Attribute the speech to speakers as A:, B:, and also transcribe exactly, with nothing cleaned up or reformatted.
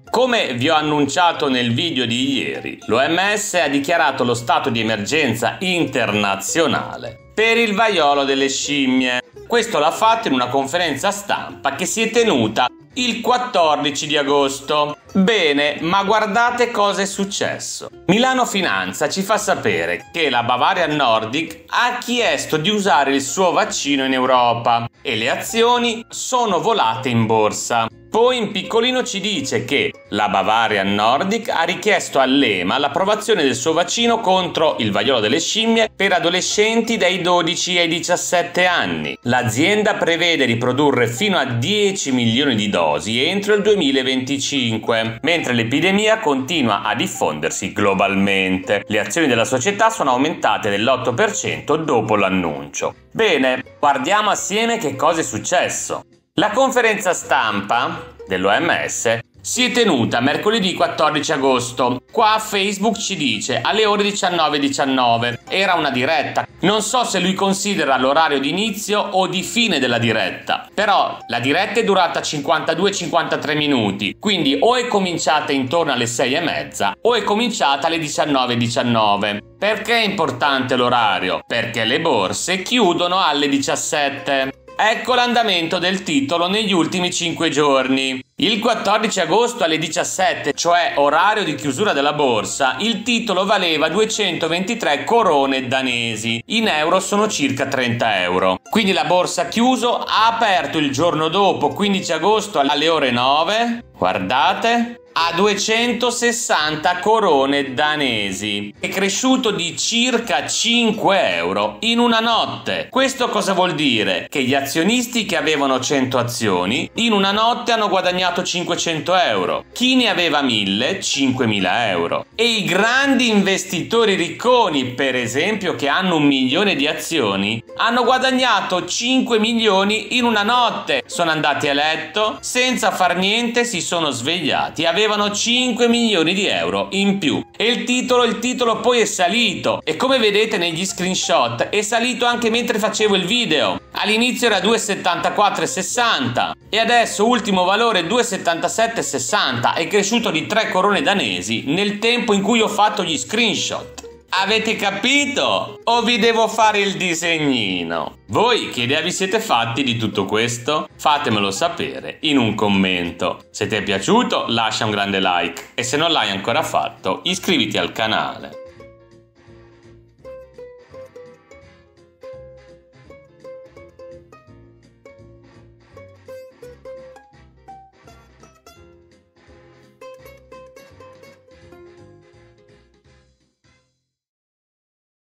A: Come vi ho annunciato nel video di ieri, l'O M S ha dichiarato lo stato di emergenza internazionale per il vaiolo delle scimmie. Questo l'ha fatto in una conferenza stampa che si è tenuta il quattordici di agosto. Bene, ma guardate cosa è successo. Milano Finanza ci fa sapere che la Bavarian Nordic ha chiesto di usare il suo vaccino in Europa e le azioni sono volate in borsa. Poi in piccolino ci dice che la Bavarian Nordic ha richiesto all'E M A l'approvazione del suo vaccino contro il vaiolo delle scimmie per adolescenti dai dodici ai diciassette anni. L'azienda prevede di produrre fino a dieci milioni di dosi entro il duemilaventicinque, mentre l'epidemia continua a diffondersi globalmente. Le azioni della società sono aumentate dell'otto per cento dopo l'annuncio. Bene, guardiamo assieme che cosa è successo. La conferenza stampa dell'O M S si è tenuta mercoledì quattordici agosto. Qua Facebook ci dice alle ore diciannove e diciannove. Era una diretta. Non so se lui considera l'orario di inizio o di fine della diretta. Però la diretta è durata cinquantadue cinquantatré minuti. Quindi o è cominciata intorno alle sei e mezza o è cominciata alle diciannove e diciannove. Perché è importante l'orario? Perché le borse chiudono alle diciassette. Ecco l'andamento del titolo negli ultimi cinque giorni. Il quattordici agosto alle diciassette, cioè orario di chiusura della borsa, il titolo valeva duecentoventitré corone danesi. In euro sono circa trenta euro. Quindi la borsa ha chiuso, ha aperto il giorno dopo, quindici agosto alle ore nove. Guardate, a duecentosessanta corone danesi. È cresciuto di circa cinque euro in una notte. Questo cosa vuol dire? Che gli azionisti che avevano cento azioni in una notte hanno guadagnato cinquecento euro. Chi ne aveva mille, cinquemila euro. E i grandi investitori ricconi, per esempio, che hanno un milione di azioni, hanno guadagnato cinque milioni in una notte. Sono andati a letto, senza far niente si sono svegliati. Avevano avevano cinque milioni di euro in più. E il titolo, il titolo poi è salito. E come vedete negli screenshot è salito anche mentre facevo il video. All'inizio era due virgola settantaquattro e sessanta e adesso ultimo valore due virgola settantasette e sessanta. È cresciuto di tre corone danesi nel tempo in cui ho fatto gli screenshot. Avete capito? O vi devo fare il disegnino? Voi che idea vi siete fatti di tutto questo? Fatemelo sapere in un commento. Se ti è piaciuto lascia un grande like e se non l'hai ancora fatto iscriviti al canale.